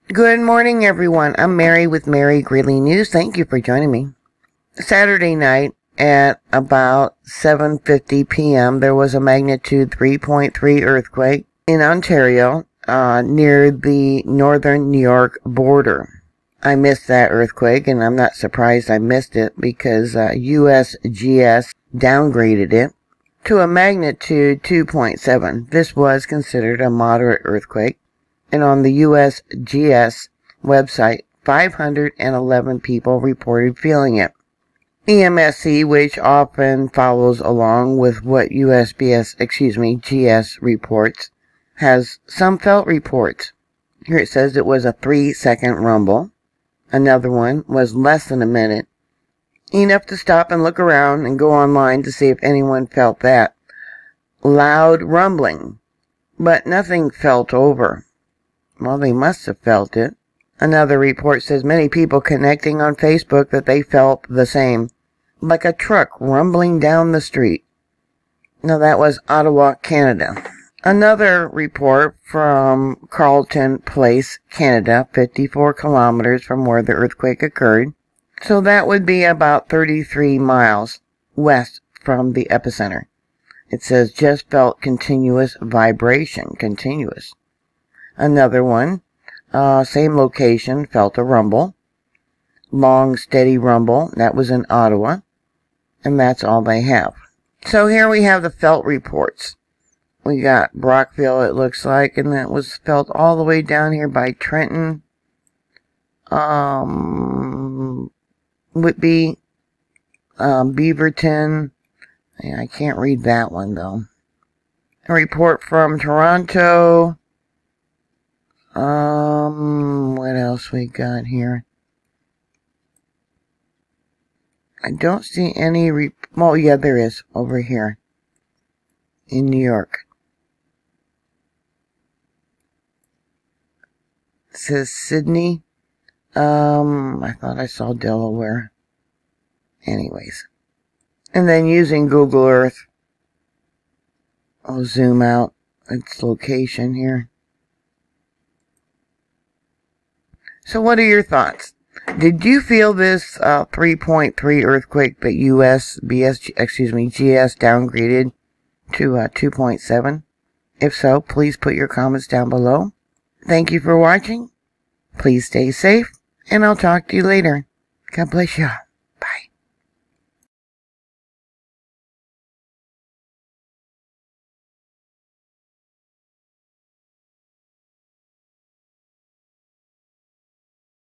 Good morning, everyone. I'm Mary with Mary Greeley News. Thank you for joining me. Saturday night at about 7:50 p.m., there was a magnitude 3.3 earthquake in Ontario, near the northern New York border. I missed that earthquake, and I'm not surprised I missed it because USGS downgraded it to a magnitude 2.7. This was considered a moderate earthquake. And on the USGS website, 511 people reported feeling it. EMSC, which often follows along with what GS reports, has some felt reports. Here it says it was a 3-second rumble. Another one was less than a minute. Enough to stop and look around and go online to see if anyone felt that. Loud rumbling, but nothing felt over. Well, they must have felt it. Another report says many people connecting on Facebook that they felt the same, like a truck rumbling down the street. Now, that was Ottawa, Canada. Another report from Carleton Place, Canada, 54 kilometers from where the earthquake occurred. So that would be about 33 miles west from the epicenter. It says just felt continuous vibration, continuous. Another one, same location, felt a rumble. Long, steady rumble. That was in Ottawa. And that's all they have. So here we have the felt reports. We got Brockville, it looks like, and that was felt all the way down here by Trenton. Whitby, Beaverton. I can't read that one, though. A report from Toronto. What else we got here? I don't see any oh, yeah, there is, over here. In New York. It says Sydney. I thought I saw Delaware. Anyways. And then using Google Earth, I'll zoom out its location here. So what are your thoughts? Did you feel this 3.3 earthquake that GS downgraded to 2.7? If so, please put your comments down below. Thank you for watching. Please stay safe, and I'll talk to you later. God bless you.